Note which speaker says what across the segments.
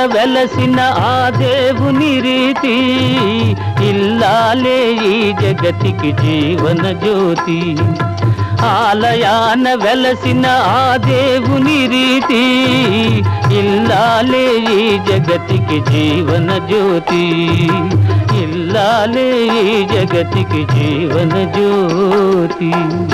Speaker 1: వెలసిన ఆ దేవుని రీతి ఇల్లాలే ఈ జగతికి జీవన జ్యోతి ఆలయాన వెలసిన ఆ దేవుని రీతి ఇల్లాలే ఈ జగతికి జీవన జ్యోతి ఇల్లాలే ఈ జగతికి జీవన జ్యోతి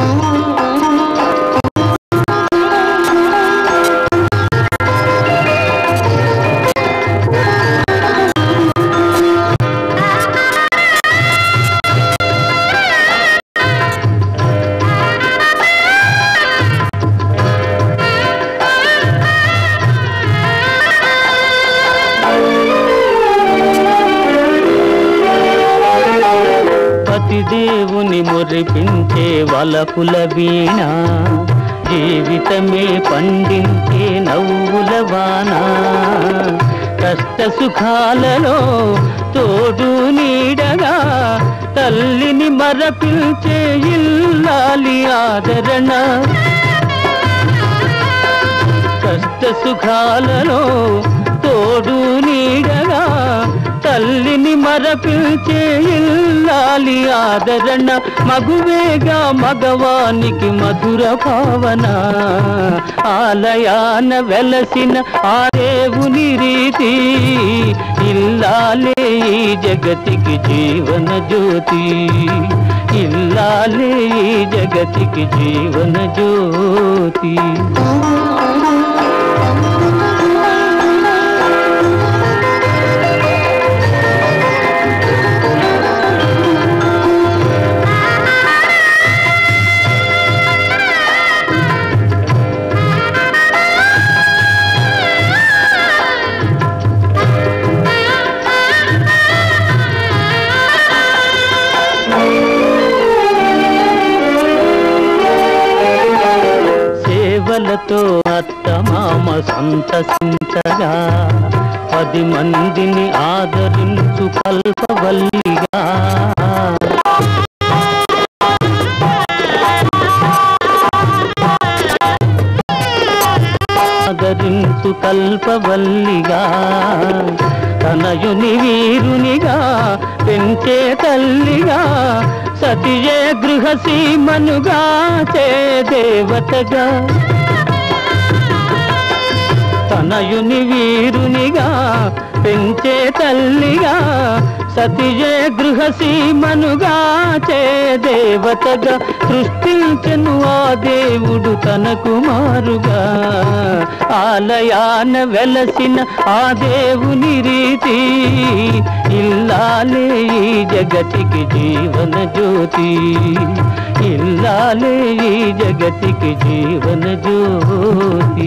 Speaker 1: దేవుని మురిపించే వలపుల వీణ జీవితమే పండించే నవ్వుల వాన కష్ట సుఖాలలో తోడు నీడగా తల్లిని మరపించే ఇల్లాలి ఆదరణ కష్ట సుఖాలలో తోడు నీడగా తల్లిని మరపించే ఇల్లాలి ఆదరణ మగువేగా మగవానికి మధుర భావన ఆలయాన వెలసిన ఆ దేవుని రీతి ఇల్లాలే ఈ జగతికి జీవన జ్యోతి ఇల్లాలే ఈ జగతికి జీవన జ్యోతి సేవలతో అత్తమామ సంతసించగా 10 మందిని ఆదరించు కల్పవల్లిగా ఆదరించు కల్పవల్లిగా తనయుని వీరునిగా పెంచే తల్లిగా సతియే గృహసీమనుగా చే దేవతగా తనయుని వీరునిగా పెంచే తల్లిగా సతియే గృహసీమనుగా చే దేవతగా సృష్టించెను ఆ దేవుడు తన కుమారుగా ఆలయాన వెలసిన ఆ దేవుని రీతి ఇల్లాలే ఈ జగతికి జీవన జ్యోతి ఇల్లాలే ఈ జగతికి జీవన జ్యోతి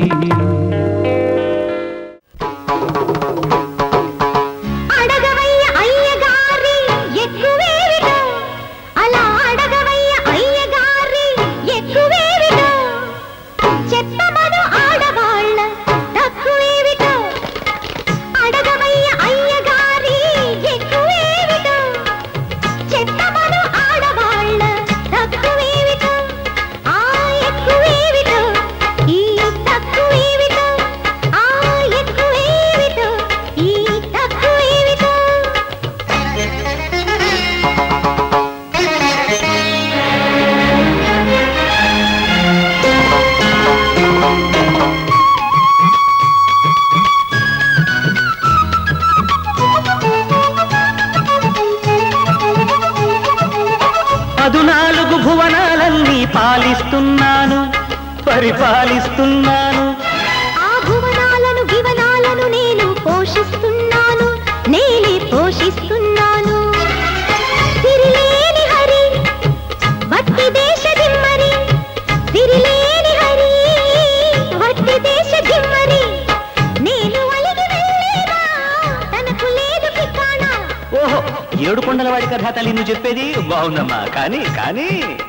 Speaker 1: పాలిస్తున్నాను పరిపాలిస్తున్నాను
Speaker 2: ఆ భువనాలను గివనాలను నేను పోషిస్తున్నాను నేనే పోషిస్తున్నాను తిరిలేని హరి వట్టి దేశ దిమ్మరి తిరిలేని హరి వట్టి దేశ దిమ్మరి నేను అలిగి వెళ్ళేదా తనకు లేదు ఠికానా.
Speaker 1: ఓహో ఏడుకొండలవాడి కథ తల్లి నువ్వు చెప్పేది బాగుందమ్మా కానీ కానీ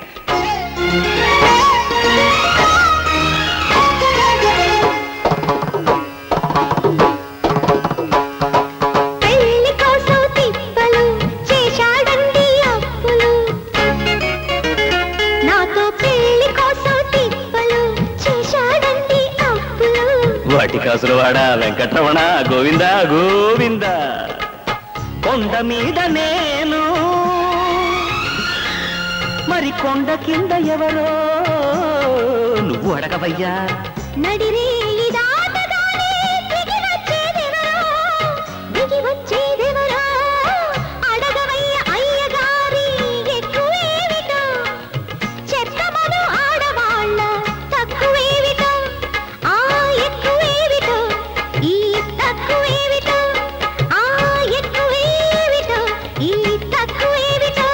Speaker 2: పెళ్లి కోసం తిప్పలు చేశాడండి అప్పులు నాతో పెళ్లి కోసం తిప్పలు చేశాడండి అప్పులు
Speaker 1: బట్టికాసులవాడ వెంకటరమణ గోవింద గోవింద. కొండ మీద నేను, మరి కొండ కింద ఎవరో నువ్వు అడగవయ్యా.
Speaker 2: నడిరే వచ్చేదెవరో అడగవయ్య అయ్యగారి ఎక్కువేమిటో, చెత్తమను ఆడవాళ్ళ తక్కువేమిటో, ఆ ఎక్కువేమిటో ఈ తక్కువేమిటో, ఆ ఎక్కువేమిటో ఈ తక్కువేమిటో.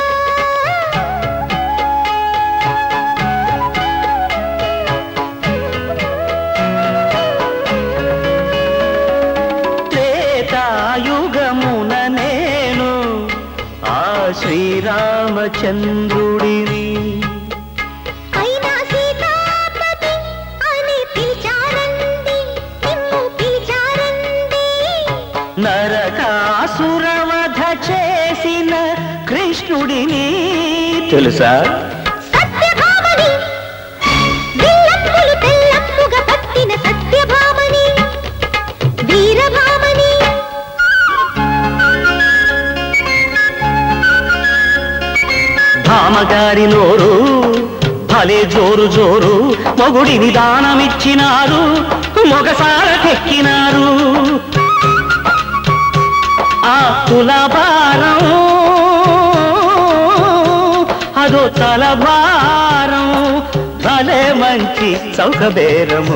Speaker 2: త్రేతాయుగమున నేను ఆ శ్రీరామచంద్రుడిని, అయినా సీతాపతి అని పిలిచారండి, నిన్ను పిలిచారండి. నరకాసురవధ చేసిన కృష్ణుడిని
Speaker 1: తెలుసా?
Speaker 2: సత్యభామని, విల్లంబులు తెల్లంబుగా పట్టిన సత్యభామని, వీరభామని.
Speaker 1: భామగారి నోరు భలే జోరు జోరు, మొగుడిని దానమిచ్చినారు, మొగసారకెక్కినారు. ఆ తులభారం అదో తలభారం, భలే మంచి చౌకబేరము,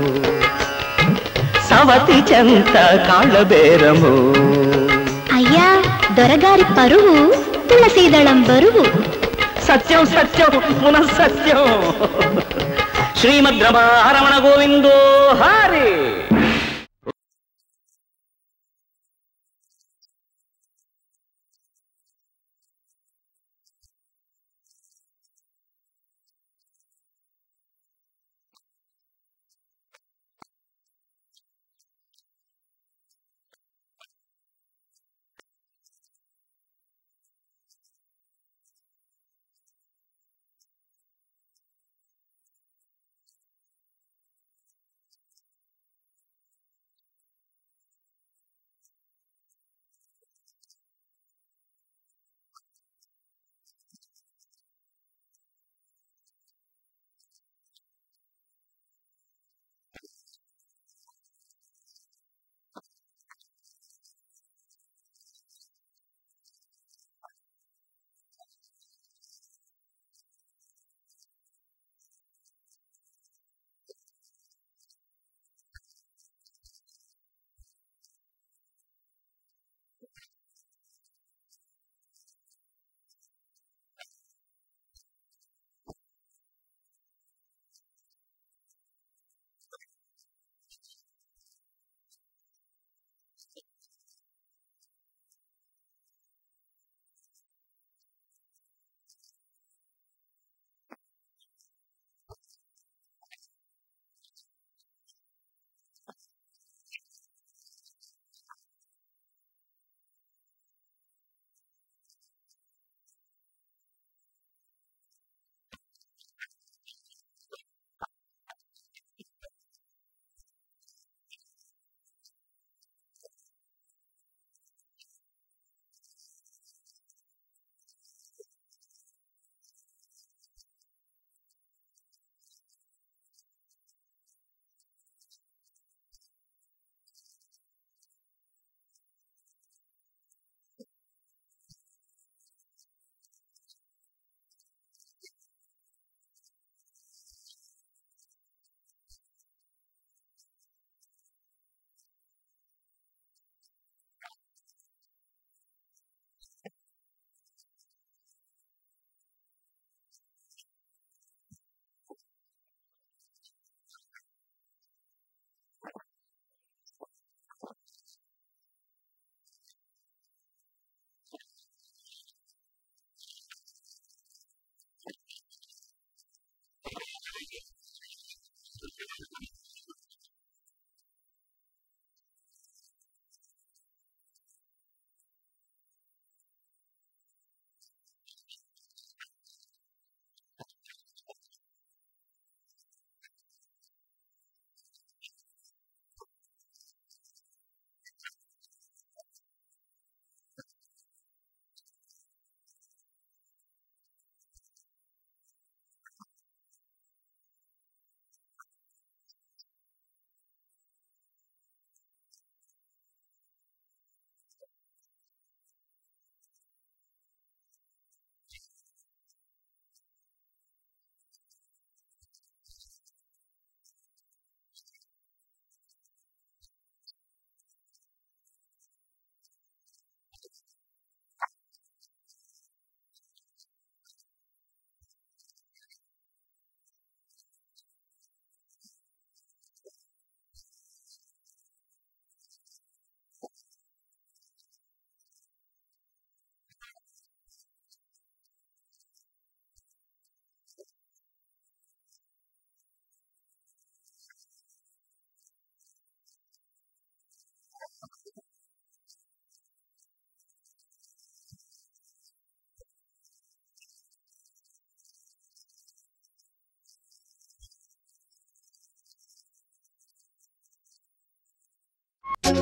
Speaker 1: సవతి చెంత కాళ్ళబేరము.
Speaker 2: అయ్యా దొరగారి పరువు తులసీదళం బరువు.
Speaker 1: సత్యం సత్యం పునః సత్యం. శ్రీమద్రమణ గోవిందో హరి.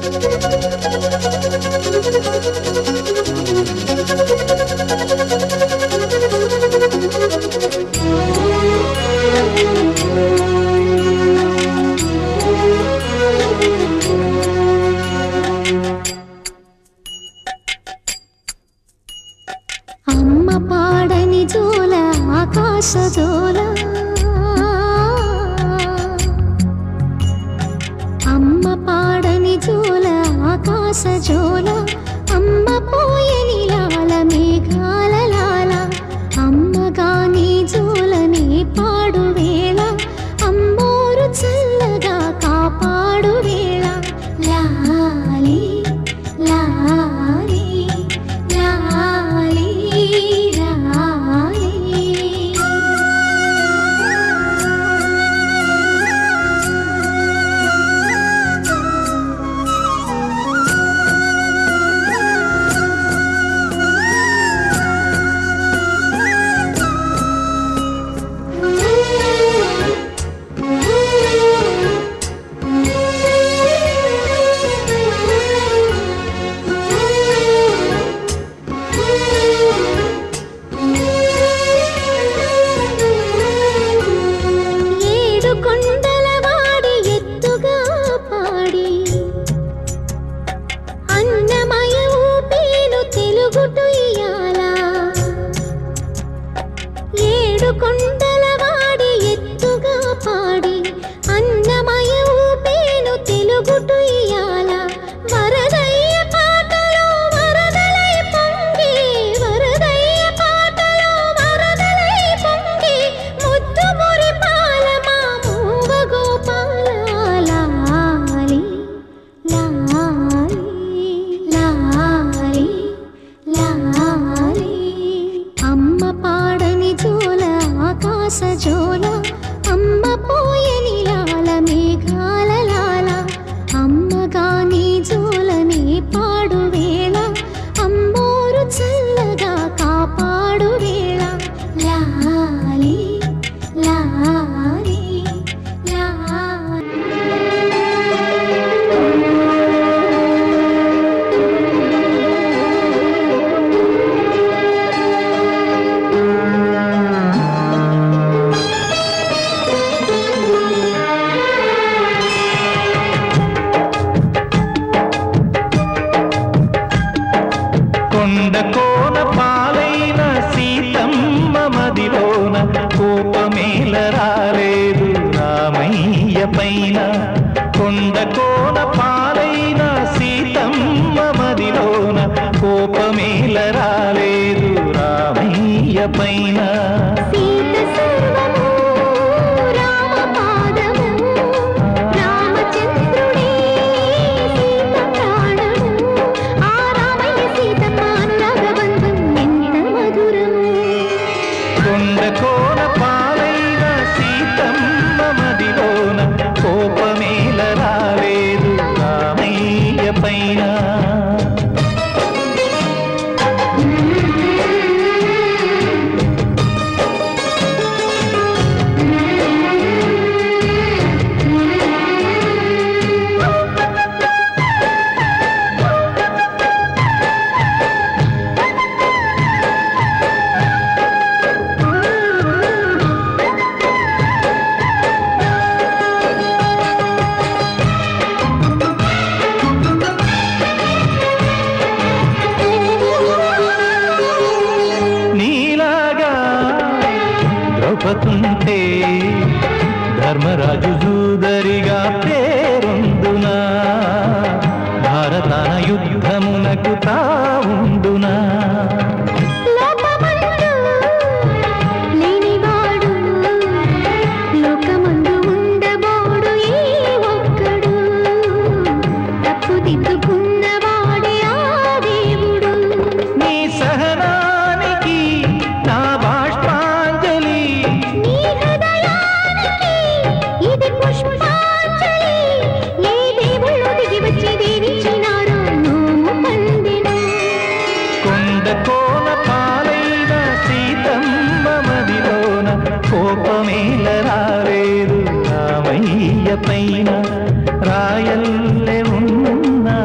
Speaker 3: పైన రాయల్లే ఉన్న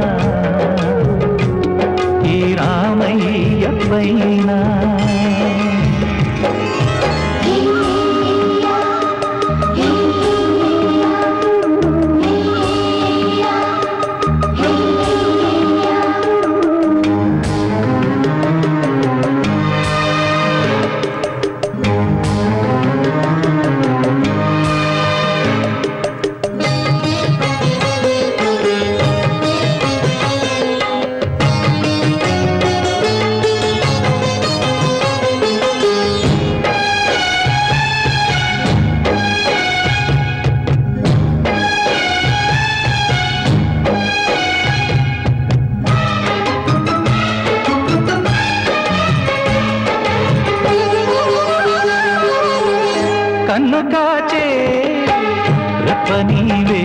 Speaker 3: కన్ను కాచే రెప్ప నీవే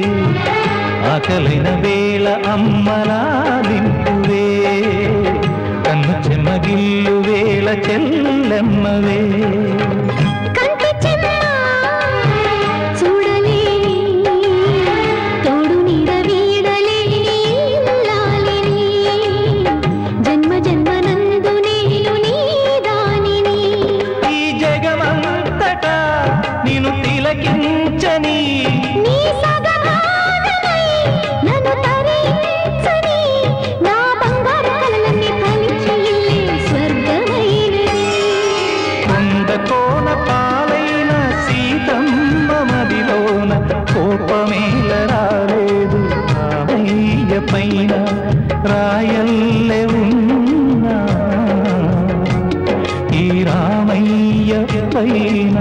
Speaker 3: ఆకలిన వేళ అమ్మలా దింపువే కన్ను చెమ్మగిల్లు వేళ చెల్లెమ్మవే పైన రాయల్లే ఉన్నా ఈ రామయ్య పైన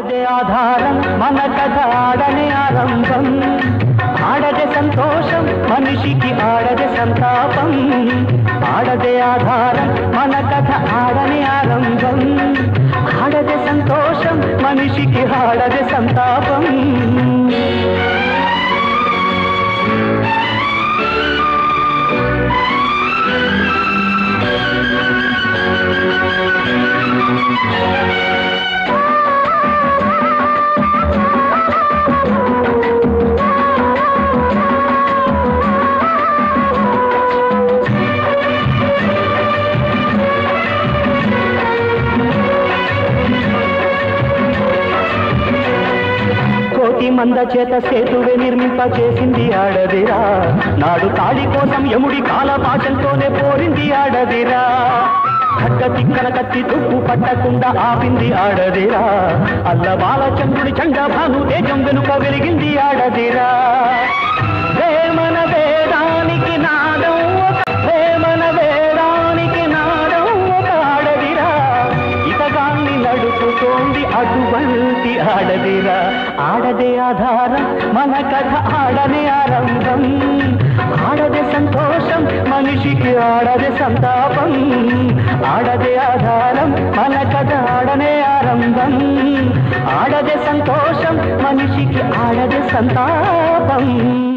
Speaker 3: ఆడదే ఆధారం మన కథ ఆడనే ఆరంభం ఆడదే సంతోషం మనిషికి ఆడదే సంతాపం ఆడదే ఆధారం మన కథ ఆడనే ఆరంభం ఆడదే సంతోషం మనిషికి ఆడదే సంతాపం మంద చేత సేతువే నిర్మింప చేసింది ఆడదిరా నాడు తాళి కోసం యముడి కాలపాశంతోనే పోరింది ఆడదిరా ఖడ్గ తిక్కన కత్తి తుప్పు పట్టకుండా ఆపింది ఆడదిరా అల్ల బాలచంద్రుడి చండభాను తేజం వెనుక వెలిగింది ఆడదిరా వేమన వేదానికి నాదం వేమన వేదానికి నాదం ఒక ఆడదిరా ఇతగాన్ని నడుపుతోంది అటువంటి ఆడదిరా ఆడదే ఆధారం మన కథ ఆడనే ఆరంభం ఆడదే సంతోషం మనిషికి ఆడదే సంతాపం ఆడదే ఆధారం మన కథ ఆడనే ఆరంభం ఆడదే సంతోషం మనిషికి ఆడదే సంతాపం